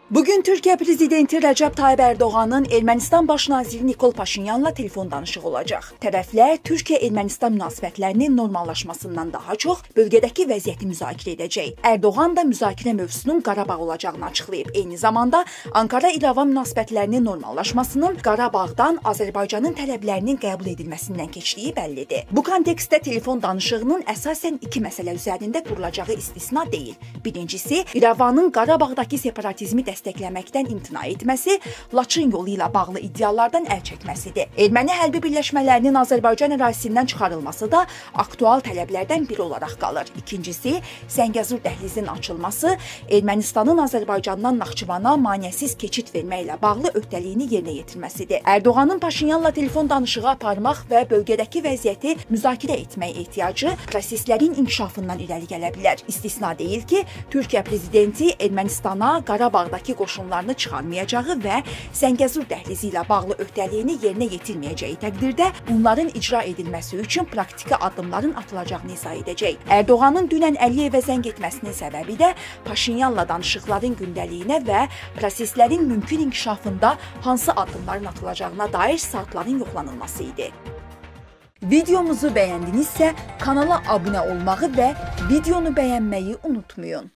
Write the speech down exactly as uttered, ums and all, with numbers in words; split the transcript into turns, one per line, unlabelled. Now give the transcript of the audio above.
Bugün Türkiye Prezidenti Recep Tayyip Erdoğan'ın Ermənistan Baş naziri Nikol Paşinyanla telefon danışığı olacaq. Tərəflər Türkiyə-Ermənistan münasibətlərinin normallaşmasından daha çox bölgədəki vəziyyəti müzakirə edəcək. Erdoğan da müzakirə mövzusunun Qarabağ olacağını açıqlayıb. Eyni zamanda Ankara-İrəvan münasibətlərinin normallaşmasının Qarabağdan Azərbaycanın tələblərinin qəbul edilməsindən keçdiyi bəllidir. Bu kontekstdə telefon danışığının əsasən iki məsələ üzərində qurulacağı istisna deyil. Birincisi, İrəvanın Qarabağdakı separatizmi dəstəkləməkdən imtina etməsi, Laçın yolu ilə bağlı iddialardan əl çəkməsidir. Erməni hərbi birləşmələrinin Azərbaycan ərazisindən çıxarılması da aktual tələblərdən biri olaraq qalır. İkincisi, Zəngəzur dəhlizinin açılması, Ermənistanın Azərbaycandan Naxçıvana maneəsiz keçid verməklə bağlı öhdəliyini yerinə yetirməsidir. Erdoğanın Paşinyanla telefon danışığı aparmaq və bölgədəki vəziyyəti müzakirə etmək ehtiyacı proseslərin inkişafından irəli gələ bilər. İstisna deyil ki, Türkiyə prezidenti Ermənistana Qarabağdakı qoşunlarını çıxarmayacağı və Zəngəzur dəhlizi ilə bağlı öhdəliyini yerinə yetirməyəcəyi təqdirdə bunların icra edilməsi üçün praktiki addımların atılacağını izah edəcək. Erdoğanın dünən Əliyevə zəng etməsinin səbəbi də Paşinyanla danışıqların gündəliyinə və proseslərin mümkün inkişafında hansı addımların atılacağına dair saatların yoxlanılması idi. Videomuzu bəyəndinizsə kanala abunə olmağı və videonu bəyənməyi unutmayın.